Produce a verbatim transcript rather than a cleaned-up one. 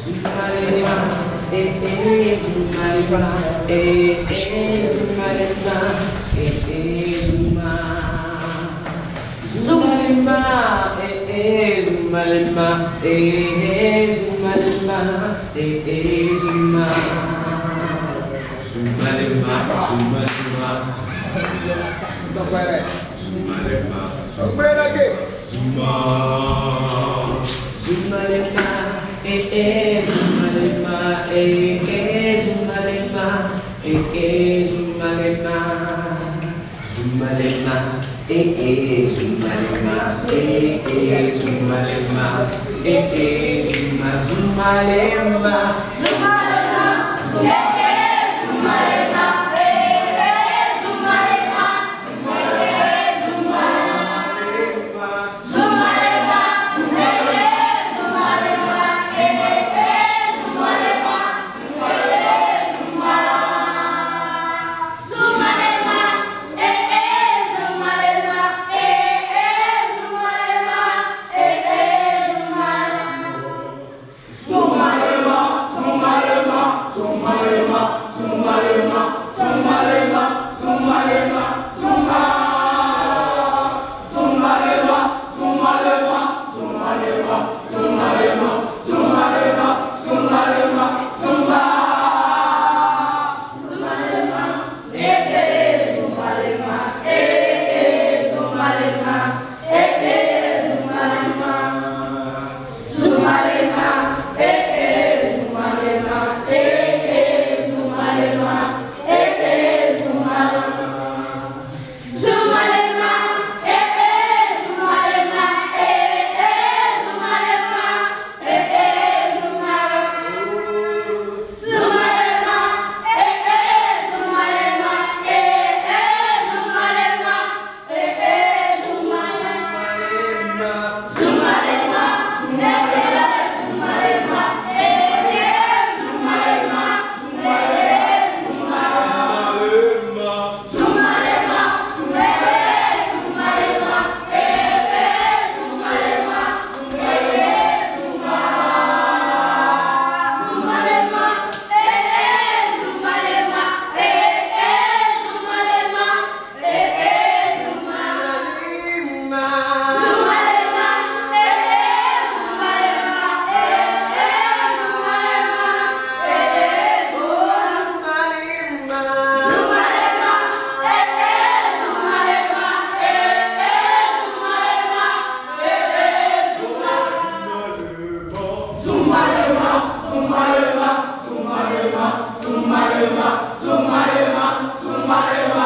eh eh Zumalema, eh eh Zumalema, eh eh Zuma. Zumalema, eh eh Zumalema, eh eh Zumalema, eh eh Zuma. Zumalema, Zumalema, Zumalema, Zuma. Zumalema, eh eh Zumalema, eh eh Zumalema, eh eh Zumalema. Zumalema, eh eh Zumalema, eh eh Zumalema, eh eh Zuma. Zumalema, Zumalema, eh eh Zumalema, eh eh Zumalema, eh eh Zumalema, Zumalema, eh eh Zumalema, eh eh Zumalema, eh eh Zumalema, Zumalema, eh eh Zumalema, eh eh Zumalema, eh eh Zumalema, Zumalema, Zumalema, Zumalema, Zumalema, Zumalema, Zuma. Zumalema, Zumalema, Zumalema, Zumalema, Zumalema, Zumalema, Zuma. Zumalema, eh eh Zumalema, eh eh Zumalema, eh eh Zumalema. Zumalema, eh eh Zumalema, eh eh Zumalema, eh eh Zumalema. Zumalema, eh eh Zumalema, eh eh Zumalema, eh eh Zumalema. Zumalema, eh eh Zumalema, eh eh Zumalema, eh eh Zumalema. Zumalema, eh eh Zumalema, eh eh Zumalema, eh eh Zumalema. Zumalema, eh eh Zumalema, eh eh Zumalema, eh eh Zumalema. Zumalema, eh eh Zumalema, eh eh Zumalema, eh eh Zumalema. Zumalema, eh eh Zumalema, eh eh Zumalema, eh eh Zumalema. Zumalema, eh eh Zumalema, eh eh Zumalema, eh eh Zumalema. Zumalema, Zumalema, Zumalema, Zumalema, Zumalema, Zumalema.